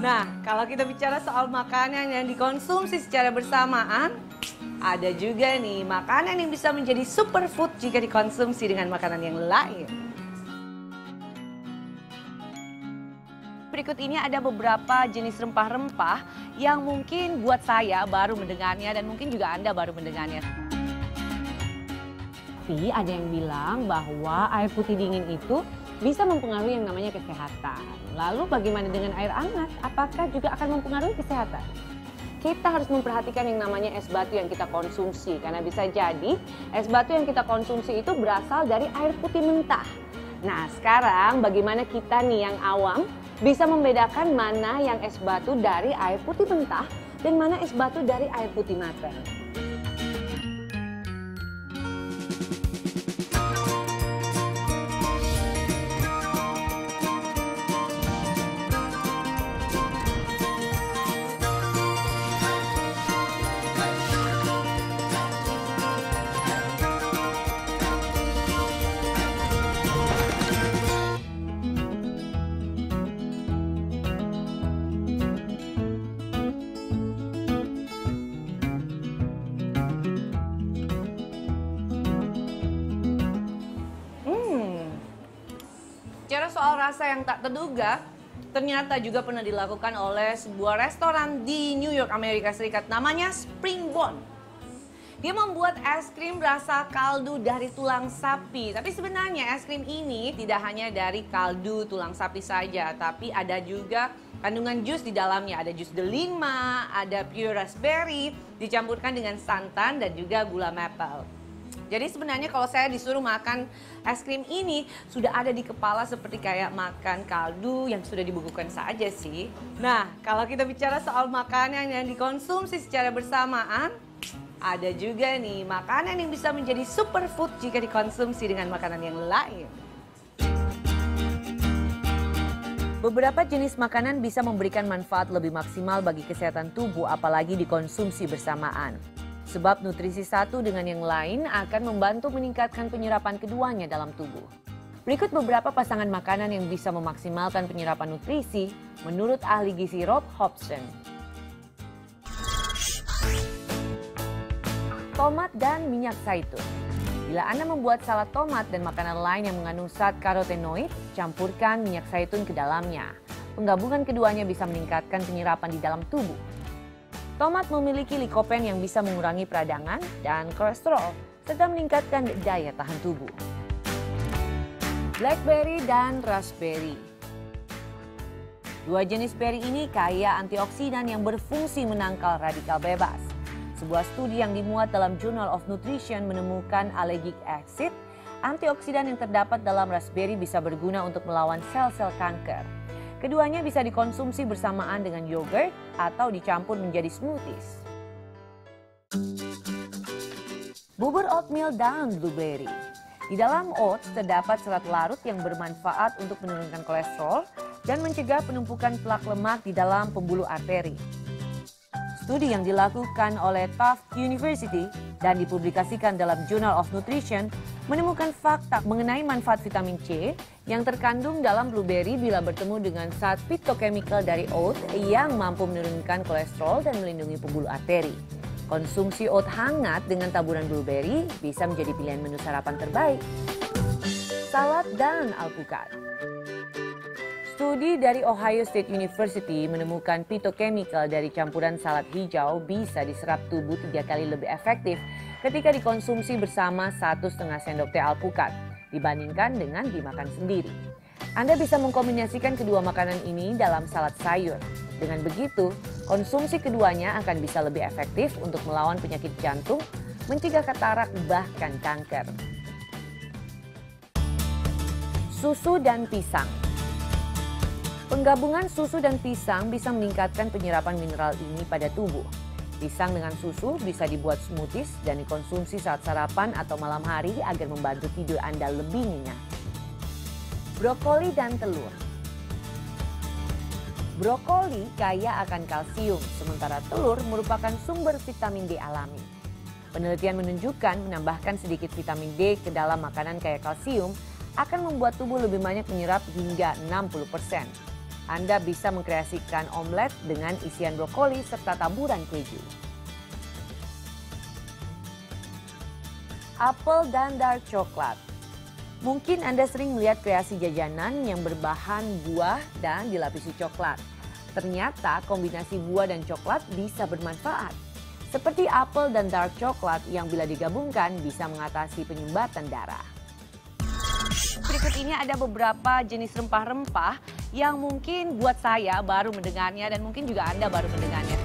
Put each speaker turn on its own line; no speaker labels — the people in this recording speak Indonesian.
Nah, kalau kita bicara soal makanan yang dikonsumsi secara bersamaan, ada juga nih makanan yang bisa menjadi superfood jika dikonsumsi dengan makanan yang lain. Berikut ini ada beberapa jenis rempah-rempah yang mungkin buat saya baru mendengarnya dan mungkin juga Anda baru mendengarnya. Tapi ada yang bilang bahwa air putih dingin itu bisa mempengaruhi yang namanya kesehatan. Lalu bagaimana dengan air hangat? Apakah juga akan mempengaruhi kesehatan? Kita harus memperhatikan yang namanya es batu yang kita konsumsi. Karena bisa jadi es batu yang kita konsumsi itu berasal dari air putih mentah. Nah sekarang bagaimana kita nih yang awam bisa membedakan mana yang es batu dari air putih mentah dan mana es batu dari air putih matang. Bicara soal rasa yang tak terduga, ternyata juga pernah dilakukan oleh sebuah restoran di New York, Amerika Serikat. Namanya Springbone. Dia membuat es krim rasa kaldu dari tulang sapi. Tapi sebenarnya es krim ini tidak hanya dari kaldu tulang sapi saja, tapi ada juga kandungan jus di dalamnya. Ada jus delima, ada pure raspberry, dicampurkan dengan santan dan juga gula maple. Jadi sebenarnya kalau saya disuruh makan es krim ini sudah ada di kepala seperti kayak makan kaldu yang sudah dibukukan saja sih. Nah, kalau kita bicara soal makanan yang dikonsumsi secara bersamaan, ada juga nih makanan yang bisa menjadi superfood jika dikonsumsi dengan makanan yang lain. Beberapa jenis makanan bisa memberikan manfaat lebih maksimal bagi kesehatan tubuh apalagi dikonsumsi bersamaan. Sebab nutrisi satu dengan yang lain akan membantu meningkatkan penyerapan keduanya dalam tubuh. Berikut beberapa pasangan makanan yang bisa memaksimalkan penyerapan nutrisi menurut ahli gizi Rob Hobson. Tomat dan minyak zaitun. Bila Anda membuat salad tomat dan makanan lain yang mengandung zat karotenoid, campurkan minyak zaitun ke dalamnya. Penggabungan keduanya bisa meningkatkan penyerapan di dalam tubuh. Tomat memiliki likopen yang bisa mengurangi peradangan dan kolesterol, serta meningkatkan daya tahan tubuh. Blackberry dan raspberry. Dua jenis beri ini kaya antioksidan yang berfungsi menangkal radikal bebas. Sebuah studi yang dimuat dalam Journal of Nutrition menemukan allergic acid, antioksidan yang terdapat dalam raspberry bisa berguna untuk melawan sel-sel kanker. Keduanya bisa dikonsumsi bersamaan dengan yogurt atau dicampur menjadi smoothies. Bubur oatmeal dan blueberry. Di dalam oats terdapat serat larut yang bermanfaat untuk menurunkan kolesterol dan mencegah penumpukan plak lemak di dalam pembuluh arteri. Studi yang dilakukan oleh Tufts University dan dipublikasikan dalam Journal of Nutrition menemukan fakta mengenai manfaat vitamin C yang terkandung dalam blueberry bila bertemu dengan zat fitochemical dari oat yang mampu menurunkan kolesterol dan melindungi pembuluh arteri. Konsumsi oat hangat dengan taburan blueberry bisa menjadi pilihan menu sarapan terbaik. Salad dan alpukat. Studi dari Ohio State University menemukan fitochemical dari campuran salad hijau bisa diserap tubuh 3 kali lebih efektif ketika dikonsumsi bersama 1,5 sendok teh alpukat dibandingkan dengan dimakan sendiri. Anda bisa mengkombinasikan kedua makanan ini dalam salad sayur. Dengan begitu, konsumsi keduanya akan bisa lebih efektif untuk melawan penyakit jantung, mencegah katarak, bahkan kanker. Susu dan pisang. Penggabungan susu dan pisang bisa meningkatkan penyerapan mineral ini pada tubuh. Pisang dengan susu bisa dibuat smoothies dan dikonsumsi saat sarapan atau malam hari agar membantu tidur Anda lebih nyenyak. Brokoli dan telur. Brokoli kaya akan kalsium, sementara telur merupakan sumber vitamin D alami. Penelitian menunjukkan menambahkan sedikit vitamin D ke dalam makanan kaya kalsium akan membuat tubuh lebih banyak menyerap hingga 60%. Anda bisa mengkreasikan omelet dengan isian brokoli serta taburan keju. Apel dan dark coklat. Mungkin Anda sering melihat kreasi jajanan yang berbahan buah dan dilapisi coklat. Ternyata kombinasi buah dan coklat bisa bermanfaat. Seperti apel dan dark coklat yang bila digabungkan bisa mengatasi penyumbatan darah. Berikut ini ada beberapa jenis rempah-rempah yang mungkin buat saya baru mendengarnya dan mungkin juga Anda baru mendengarnya.